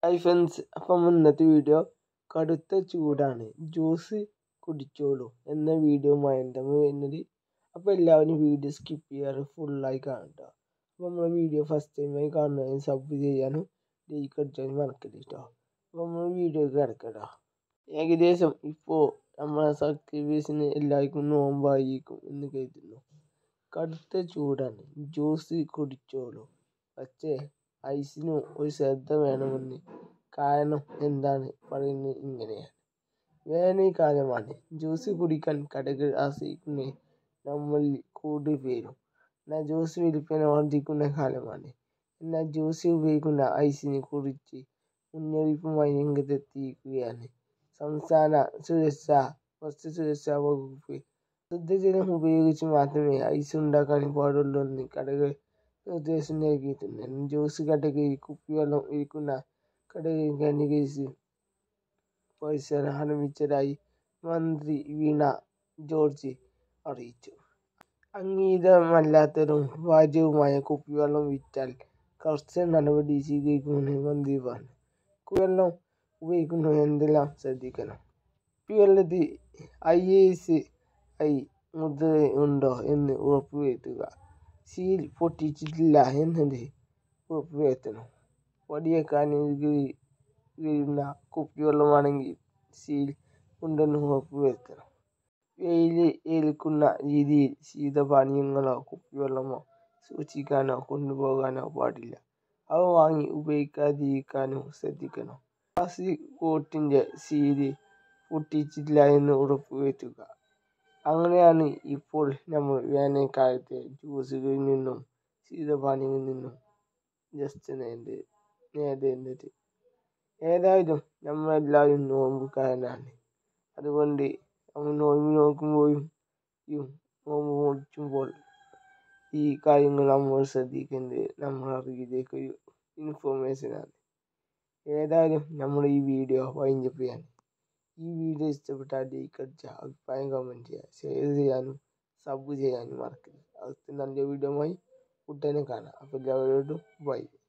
Hi friends, അപ്പം ഇന്നത്തെ video കടുത്ത ചൂടാണ്, ജ്യൂസ് കുടിച്ചോളൂ എന്ന വീഡിയോയുമായിട്ട് നമ്മൾ വരുന്നത്. അപ്പോൾ എല്ലാവരും വീഡിയോ സ്കിപ്പ് ചെയ്യാറ് ഫുള്ളായി കാണട്ടോ. അപ്പോൾ നമ്മൾ വീഡിയോ ഫസ്റ്റ് ടൈമായി കാണുന്നതിന് സബ് ചെയ്യാനും ലൈക്ക് അടിച്ചാനും മറക്കരുത് കേട്ടോ. അപ്പോൾ നമ്മൾ വീഡിയോയ്ക്ക് കിടക്കട്ടോ. ഏകദേശം ഇപ്പോൾ നമ്മളെ സബ്സ്ക്രൈബേഴ്സിന് എല്ലാവർക്കും നോമ്പായിരിക്കും എന്ന് കരുതുന്നു. കടുത്ത ചൂടാണ്, ജ്യൂസ് കുടിച്ചോളൂ, പക്ഷേ ഐസിന് ഒരു ശ്രദ്ധ വേണമെന്ന്. കാരണം എന്താണ് പറയുന്നത് ഇങ്ങനെയാണ്. വേനൽക്കാലമാണ്, ജ്യൂസ് കുടിക്കാൻ കടകൾ ആശ്രയിക്കുന്ന നമ്മളിൽ കൂടുതൽ പേരും. എന്നാൽ ജ്യൂസ് വിൽപ്പന വർദ്ധിക്കുന്ന കാലമാണ്. എന്നാൽ ജ്യൂസ് ഉപയോഗിക്കുന്ന ഐസിനെ കുറിച്ച് മുന്നറിയിപ്പുമായി രംഗത്തെത്തിയിരിക്കുകയാണ് സംസ്ഥാന ഭക്ഷ്യസുരക്ഷാ വകുപ്പ്. ശുദ്ധജലം ഉപയോഗിച്ച് മാത്രമേ ഐസ് ഉണ്ടാക്കാൻ പാടുള്ളൂ എന്ന് കടകൾ നിർദ്ദേശം നൽകിയിട്ടുണ്ട്. ജ്യൂസ് കടകളിൽ കുപ്പിവെള്ളം വിൽക്കുന്ന കടകളിൽ കേന്ദ്രീകരിച്ച് പരിശോധന ആരംഭിച്ചതായി മന്ത്രി വീണ ജോർജ് അറിയിച്ചു. അംഗീകാരമല്ലാത്തതും വ്യാജവുമായ കുപ്പിവെള്ളം വിറ്റാൽ കർശന നടപടി സ്വീകരിക്കുമെന്ന് മന്ത്രി പറഞ്ഞു. കുപ്പിവെള്ളം ഉപയോഗിക്കുമ്പോൾ എന്തെല്ലാം ശ്രദ്ധിക്കണം? കുപ്പിവെള്ളത്തിൽ ISI മുദ്രയുണ്ടോ എന്ന് ഉറപ്പുവരുത്തുക. സീൽ പൊട്ടിച്ചിട്ടില്ല എന്നത് ഉറപ്പുവരുത്തണം. വലിയ കാനുകളിൽ വരുന്ന കുപ്പിവെള്ളമാണെങ്കിൽ സീൽ ഉണ്ടെന്ന് ഉറപ്പുവരുത്തണം. വെയിൽ ഏൽക്കുന്ന രീതിയിൽ ശീതപാനീയങ്ങളോ കുപ്പിവെള്ളമോ സൂക്ഷിക്കാനോ കൊണ്ടുപോകാനോ പാടില്ല. അവ വാങ്ങി ഉപയോഗിക്കാതിരിക്കാനും ശ്രദ്ധിക്കണം. പ്ലാസ്റ്റിക് ബോട്ടിൻ്റെ സീല് പൊട്ടിച്ചിട്ടില്ല എന്ന് ഉറപ്പുവരുത്തുക. അങ്ങനെയാണ് ഇപ്പോൾ നമ്മൾ വേനൽക്കാലത്തെ ജ്യൂസുകളിൽ നിന്നും ശീതപാനീയങ്ങളിൽ നിന്നും നേടേണ്ടത്. ഏതായാലും നമ്മളെല്ലാവരും നോമ്പുകാരനാണ്. അതുകൊണ്ട് നമ്മൾ നോമ്പ് നോക്കുമ്പോഴും നോമ്പ് മുറിക്കുമ്പോൾ ഈ കാര്യങ്ങൾ നമ്മൾ ശ്രദ്ധിക്കേണ്ടത് നമ്മുടെ അറിവിലേക്കൊരു ഇൻഫോർമേഷനാണ്. ഏതായാലും നമ്മൾ ഈ വീഡിയോ വൈൻഡപ്പ് ചെയ്യാണ്. ഈ വീഡിയോ ഇഷ്ടപ്പെട്ടാൽ ലൈക്ക് അടിക്കുക, അഭിപ്രായം കമൻറ്റ് ചെയ്യുക, ഷെയർ ചെയ്യാനും സബ് ചെയ്യാനും മറക്കരുത്. അടുത്ത നല്ല വീഡിയോയുമായി ഉടനെ കാണാം. അപ്പോൾ എല്ലാവരോടും ബൈ.